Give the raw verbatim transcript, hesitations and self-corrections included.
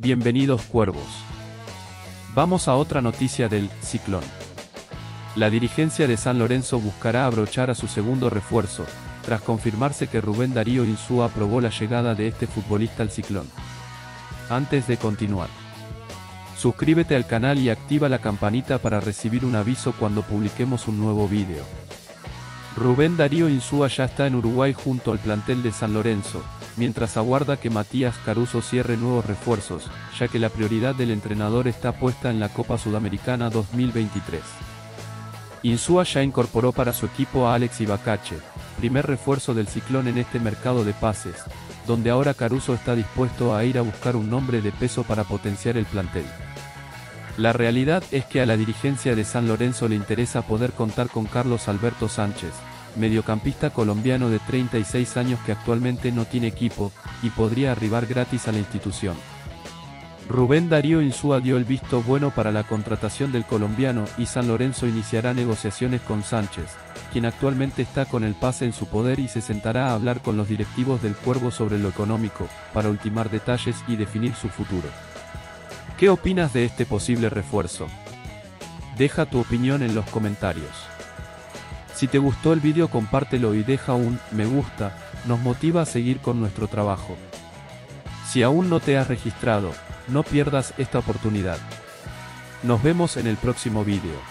Bienvenidos cuervos. Vamos a otra noticia del Ciclón. La dirigencia de San Lorenzo buscará abrochar a su segundo refuerzo, tras confirmarse que Rubén Darío Insúa aprobó la llegada de este futbolista al Ciclón. Antes de continuar, suscríbete al canal y activa la campanita para recibir un aviso cuando publiquemos un nuevo vídeo. Rubén Darío Insúa ya está en Uruguay junto al plantel de San Lorenzo, mientras aguarda que Matías Caruso cierre nuevos refuerzos, ya que la prioridad del entrenador está puesta en la Copa Sudamericana dos mil veintitrés. Insúa ya incorporó para su equipo a Alex Ibacache, primer refuerzo del Ciclón en este mercado de pases, donde ahora Caruso está dispuesto a ir a buscar un nombre de peso para potenciar el plantel. La realidad es que a la dirigencia de San Lorenzo le interesa poder contar con Carlos Alberto Sánchez, mediocampista colombiano de treinta y seis años que actualmente no tiene equipo, y podría arribar gratis a la institución. Rubén Darío Insúa dio el visto bueno para la contratación del colombiano y San Lorenzo iniciará negociaciones con Sánchez, quien actualmente está con el pase en su poder y se sentará a hablar con los directivos del Cuervo sobre lo económico, para ultimar detalles y definir su futuro. ¿Qué opinas de este posible refuerzo? Deja tu opinión en los comentarios. Si te gustó el vídeo compártelo y deja un me gusta, nos motiva a seguir con nuestro trabajo. Si aún no te has registrado, no pierdas esta oportunidad. Nos vemos en el próximo vídeo.